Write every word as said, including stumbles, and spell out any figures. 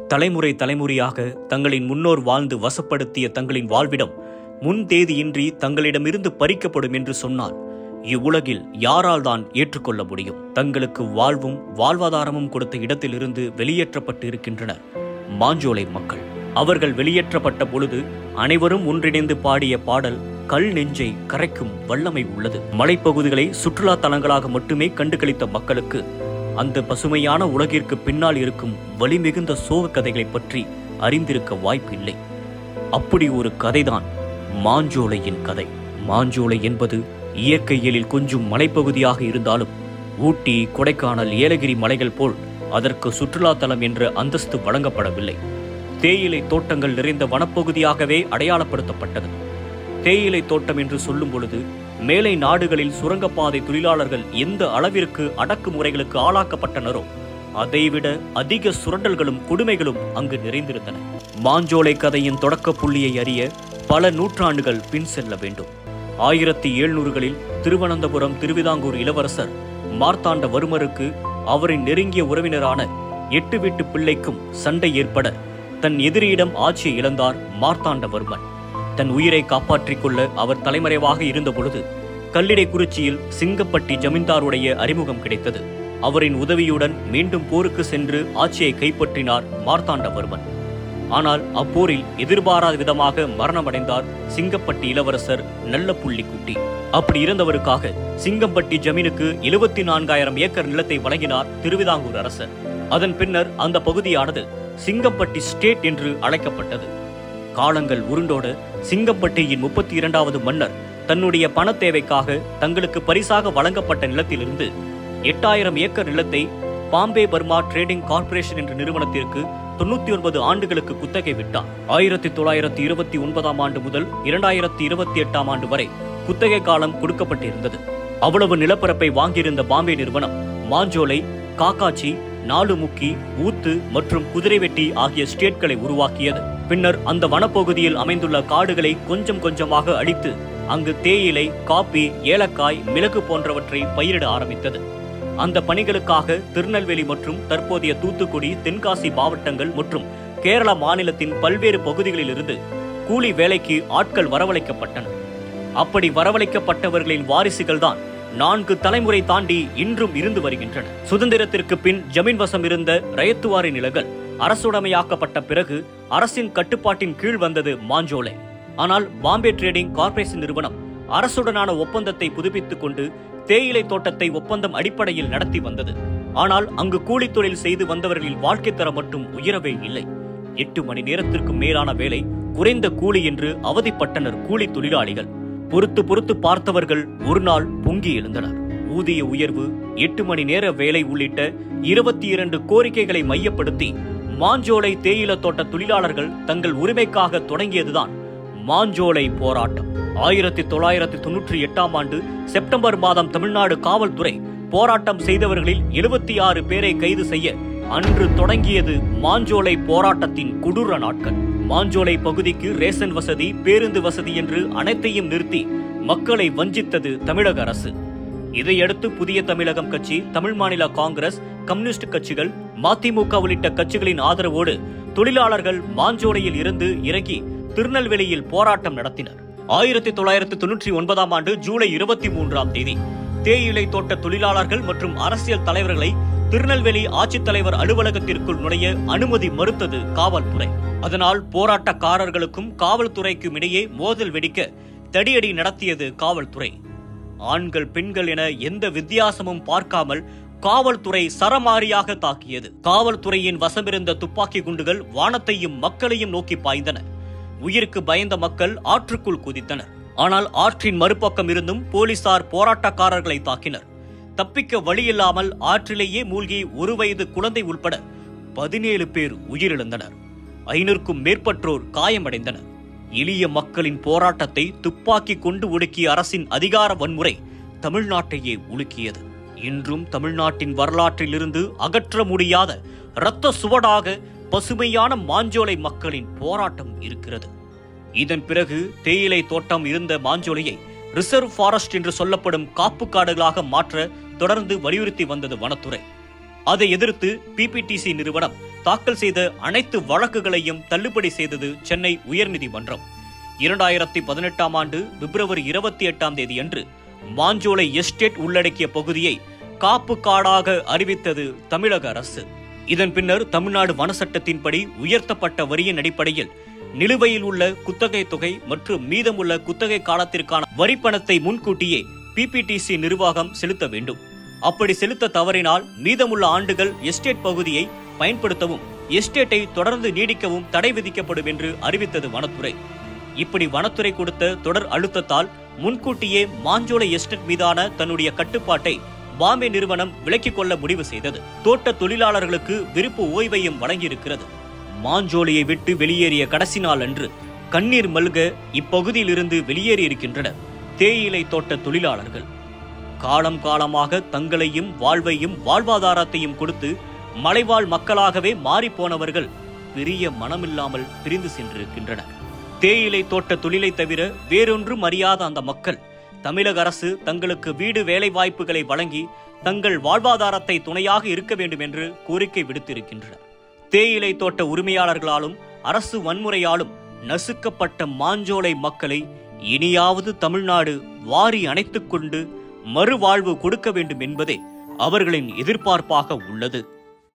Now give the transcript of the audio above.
தலைமுறை தலைமுறையாக தங்களின் முன்னோர் வாழ்ந்து வசப்படுத்திய தங்களின் வாழ்விடம் முன் தேதியின்றி தங்களிடமிருந்து பறிக்கப்படும் என்று சொன்னால் இவ்வுலகில் யாரால் தான் ஏற்றுக்கொள்ள முடியும்? தங்களுக்கு வாழ்வும் வாழ்வாதாரமும் கொடுத்த இடத்திலிருந்து வெளியேற்றப்பட்டு இருக்கின்றனர் மாஞ்சோலை மக்கள். அவர்கள் வெளியேற்றப்பட்ட பொழுது அனைவரும் ஒன்றிணைந்து பாடிய பாடல் கல் நெஞ்சை கரைக்கும் வல்லமை உள்ளது. மலைப்பகுதிகளை சுற்றுலா தலங்களாக மட்டுமே கண்டுகளித்த மக்களுக்கு அந்த பசுமையான உலகிற்கு பின்னால் இருக்கும் வலிமிகுந்த சோக கதைகளை பற்றி அறிந்திருக்க வாய்ப்பில்லை. அப்படி ஒரு கதைதான் மாஞ்சோலையின் கதை. மாஞ்சோலை என்பது இயற்கையியலில் கொஞ்சம் மலைப்பகுதியாக இருந்தாலும் ஊட்டி, கொடைக்கானல், ஏலகிரி மலைகள் போல் அதற்கு சுற்றுலா தலம் என்ற அந்தஸ்து வழங்கப்படவில்லை. தேயிலை தோட்டங்கள் நிறைந்த வனப்பகுதியாகவே அடையாளப்படுத்தப்பட்டது. தேயிலை தோட்டம் என்று சொல்லும் பொழுது மேலை நாடுகளில் சுரங்கப்பாதை தொழிலாளர்கள் எந்த அளவிற்கு அடக்குமுறைகளுக்கு ஆளாக்கப்பட்டனரோ அதைவிட அதிக சுரண்டல்களும் கொடுமைகளும் அங்கு நிறைந்திருந்தன. மாஞ்சோலை கதையின் தொடக்க புள்ளியை அறிய பல நூற்றாண்டுகள் பின் செல்ல வேண்டும். ஆயிரத்தி எழுநூறுகளில் திருவனந்தபுரம் திருவிதாங்கூர் இளவரசர் மார்த்தாண்டவர்மருக்கு அவரின் நெருங்கிய உறவினரான எட்டு வீட்டு பிள்ளைக்கும் சண்டை ஏற்பட தன் எதிரியிடம் ஆட்சியை இழந்தார் மார்த்தாண்டவர்மன். தன் உயிரை காப்பாற்றிக் கொள்ள அவர் தலைமறைவாக இருந்த பொழுது கல்லிடைக்குறிச்சியில் சிங்கப்பட்டி ஜமீன்தாருடைய அறிமுகம் கிடைத்தது. அவரின் உதவியுடன் மீண்டும் போருக்கு சென்று ஆட்சியை கைப்பற்றினார் மார்த்தாண்டவர்மன். ஆனால் அப்போரில் எதிர்பாராத விதமாக மரணமடைந்தார் சிங்கப்பட்டி இளவரசர் நல்லப்புள்ளிக்குட்டி. அப்படி இருந்தவருக்காக சிங்கம்பட்டி ஜமீனுக்கு எழுபத்தி நான்காயிரம் ஏக்கர் நிலத்தை வழங்கினார் திருவிதாங்கூர் அரசர். அதன் பின்னர் அந்த பகுதியானது சிங்கம்பட்டி ஸ்டேட் என்று அழைக்கப்பட்டது. காலங்கள் உருண்டோட சிங்கம்பட்டியின் முப்பத்தி இரண்டாவது மன்னர் தன்னுடைய பண தேவைக்காக தங்களுக்கு பரிசாக வழங்கப்பட்ட நிலத்திலிருந்து எட்டாயிரம் ஏக்கர் நிலத்தை பாம்பே பர்மா டிரேடிங் கார்ப்பரேஷன் என்ற நிறுவனத்திற்கு தொண்ணூத்தி ஒன்பது ஆண்டுகளுக்கு குத்தகை விட்டார். ஆயிரத்தி தொள்ளாயிரத்தி இருபத்தி ஒன்பதாம் ஆண்டு முதல் இரண்டாயிரத்தி இருபத்தி எட்டாம் ஆண்டு வரை குத்தகை காலம் கொடுக்கப்பட்டிருந்தது. அவ்வளவு நிலப்பரப்பை வாங்கியிருந்த பாம்பே நிறுவனம் மாஞ்சோலை, காக்காச்சி, நாலுமுக்கி, ஊத்து மற்றும் குதிரைவெட்டி ஆகிய ஸ்டேட்களை உருவாக்கியது. பின்னர் அந்த வனப்பகுதியில் அமைந்துள்ள காடுகளை கொஞ்சம் கொஞ்சமாக அழித்து அங்கு தேயிலை, காப்பி, ஏலக்காய், மிளகு போன்றவற்றை பயிரிட ஆரம்பித்தது. அந்த பணிகளுக்காக திருநெல்வேலி மற்றும் தற்போதைய தூத்துக்குடி, தென்காசி மாவட்டங்கள் மற்றும் கேரள மாநிலத்தின் பல்வேறு பகுதிகளிலிருந்து கூலி வேலைக்கு ஆட்கள் வரவழைக்கப்பட்டனர். அப்படி வரவழைக்கப்பட்டவர்களின் வாரிசுகள் தான் நான்கு தலைமுறை தாண்டி இன்றும் இருந்து வருகின்றன. சுதந்திரத்திற்கு பின் ஜமீன் வசம் இருந்த ரயத்துவாரி நிலங்கள் அரசுடைமையாக்கப்பட்ட பிறகு அரசின் கட்டுப்பாட்டின் கீழ் வந்தது மாஞ்சோலை. ஆனால் பாம்பே டிரேடிங் கார்ப்பரேஷன் நிறுவனம் அரசுடனான ஒப்பந்தத்தை புதுப்பித்துக் கொண்டு தேயிலை தோட்டத்தை ஒப்பந்தம் அடிப்படையில் நடத்தி வந்தது. ஆனால் அங்கு கூலி தொழில் செய்து வந்தவர்களின் வாழ்க்கை தரம் மட்டும் உயரவே இல்லை. எட்டு மணி நேரத்திற்கு மேலான வேலை, குறைந்த கூலி என்று அவதிப்பட்டனர் கூலி தொழிலாளிகள். பொறுத்து பொறுத்து பார்த்தவர்கள் ஒரு நாள் பொங்கி எழுந்தனர். ஊதிய உயர்வு, எட்டு மணி நேர வேலை உள்ளிட்ட இருபத்தி இரண்டு கோரிக்கைகளை மையப்படுத்தி மாஞ்சோலை தேயிலை தோட்ட தொழிலாளர்கள் தங்கள் உரிமைக்காக தொடங்கியதுதான் மாஞ்சோலை போராட்டம். ஆயிரத்தி தொள்ளாயிரத்தி தொன்னூற்றி எட்டாம் ஆண்டு செப்டம்பர் மாதம் தமிழ்நாடு காவல்துறை போராட்டம் செய்தவர்களில் எழுபத்தி ஆறு பேரை கைது செய்ய அன்று தொடங்கியது மாஞ்சோலை போராட்டத்தின் கொடூர நாட்கள். மாஞ்சோலை பகுதிக்கு ரேஷன் வசதி, பேருந்து வசதி என்று அனைத்தையும் நிறுத்தி மக்களை வஞ்சித்தது தமிழக அரசு. இதையடுத்து புதிய தமிழகம் கட்சி, தமிழ் மாநில காங்கிரஸ், கம்யூனிஸ்ட் கட்சிகள், மதிமுக உள்ளிட்ட கட்சிகளின் ஆதரவோடு தொழிலாளர்கள் மாஞ்சோலையில் இருந்து இறங்கி திருநெல்வேலியில் போராட்டம் நடத்தினர். ஆயிரத்தி தொள்ளாயிரத்தி தொன்னூற்றி ஒன்பதாம் ஆண்டு ஜூலை இருபத்தி மூன்றாம் தேதி தேயிலை தோட்ட தொழிலாளர்கள் மற்றும் அரசியல் தலைவர்களை திருநெல்வேலி ஆட்சித்தலைவர் அலுவலகத்திற்குள் நுழைய அனுமதி மறுத்தது காவல்துறை. அதனால் போராட்டக்காரர்களுக்கும் காவல்துறைக்கும் இடையே மோதல் வெடிக்க தடியடி நடத்தியது காவல்துறை. ஆண்கள், பெண்கள் என எந்த வித்தியாசமும் பார்க்காமல் காவல்துறை சரமாரியாக தாக்கியது. காவல்துறையின் வசமிருந்த துப்பாக்கி குண்டுகள் வானத்தையும் மக்களையும் நோக்கி பாய்ந்தன. உயிருக்கு பயந்த மக்கள் ஆற்றுக்குள் குதித்தனர். ஆனால் ஆற்றின் மறுபக்கம் இருந்தும் போலீசார் போராட்டக்காரர்களை தாக்கினர். தப்பிக்க வழியில்லாமல் ஆற்றிலேயே மூழ்கி ஒரு வயது குழந்தை உள்பட பதினேழு பேர் உயிரிழந்தனர். ஐநூறுக்கும் மேற்பட்டோர் காயமடைந்தனர். எளிய மக்களின் போராட்டத்தை துப்பாக்கி கொண்டு ஒடுக்கிய அரசின் அதிகார வன்முறை தமிழ்நாட்டையே உலுக்கியது. இன்றும் தமிழ்நாட்டின் வரலாற்றிலிருந்து அகற்ற முடியாத இரத்த சுவடாக பசுமையான மாஞ்சோலை மக்களின் போராட்டம் இருக்கிறது. இதன் பிறகு தேயிலை தோட்டம் இருந்த மாஞ்சோலையை ரிசர்வ் ஃபாரஸ்ட் என்று சொல்லப்படும் காப்பு காடுகளாக மாற்ற தொடர்ந்து வலியுறுத்தி வந்தது வனத்துறை. அதை எதிர்த்து பிபிடிசி நிறுவனம் தாக்கல் செய்த அனைத்து வழக்குகளையும் தள்ளுபடி செய்தது சென்னை உயர்நீதிமன்றம். இரண்டாயிரத்தி பதினெட்டாம் ஆண்டு பிப்ரவரி இருபத்தி எட்டாம் தேதி அன்று மாஞ்சோலை எஸ்டேட் உள்ளடக்கிய பகுதியை காப்பு காடாக அறிவித்தது தமிழக அரசு. இதன் பின்னர் தமிழ்நாடு வன சட்டத்தின்படி உயர்த்தப்பட்ட வரியின் அடிப்படையில் நிலுவையில் உள்ள குத்தகை தொகை மற்றும் மீதமுள்ள குத்தகை காலத்திற்கான வரிப்பணத்தை முன்கூட்டியே பிபிடிசி நிர்வாகம் செலுத்த வேண்டும். அப்படி செலுத்த தவறினால் மீதமுள்ள ஆண்டுகள் எஸ்டேட் பகுதியை பயன்படுத்தவும் எஸ்டேட்டை தொடர்ந்து நீடிக்கவும் தடை விதிக்கப்படும் என்று அறிவித்தது வனத்துறை. இப்படி வனத்துறை கொடுத்த தொடர் அழுத்தத்தால் முன்கூட்டியே மாஞ்சோலை எஸ்டேட் மீதான தன்னுடைய கட்டுப்பாட்டை பாம்பே நிறுவனம் விலக்கிக் கொள்ள முடிவு செய்தது. தோட்ட தொழிலாளர்களுக்கு விருப்பு ஓய்வையும் வழங்கியிருக்கிறது. மாஞ்சோலையை விட்டு வெளியேறிய கடைசி நாள் அன்று கண்ணீர் மல்க இப்பகுதியில் இருந்து வெளியேறியிருக்கின்றனர் தேயிலை தோட்ட தொழிலாளர்கள். காலம் காலமாக தங்களையும் வாழ்வையும் வாழ்வாதாரத்தையும் கொடுத்து மலைவாழ் மக்களாகவே மாறிப்போனவர்கள் பெரிய மனமில்லாமல் பிரிந்து சென்றிருக்கின்றனர். தேயிலை தோட்ட தொழிலை தவிர வேறொன்றும் அறியாத அந்த மக்கள் தமிழக அரசு தங்களுக்கு வீடு வேலை வாய்ப்புகளை வழங்கி தங்கள் வாழ்வாதாரத்தை துணையாக இருக்க வேண்டும் என்று கோரிக்கை விடுத்திருக்கின்றனர். தேயிலை தோட்ட உரிமையாளர்களாலும் அரசு வன்முறையாலும் நசுக்கப்பட்ட மாஞ்சோலை மக்களை இனியாவது தமிழ்நாடு வாரி அணைத்துக் கொண்டு மறுவாழ்வு கொடுக்க வேண்டும் என்பதே அவர்களின் எதிர்பார்ப்பாக உள்ளது.